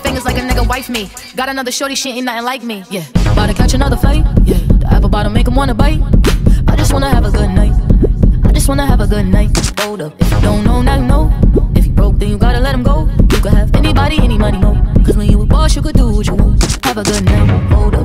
fingers like a nigga wife me. Got another shorty, she ain't nothing like me. Yeah, about to catch another fight. Yeah, the apple bottom make him wanna bite. I just wanna have a good night. I just wanna have a good night. Hold up, if you don't know, now you know. If you broke, then you gotta let him go. You could have anybody, any money, no. Cause when you a boss, you could do what you want. Have a good night. Hold up.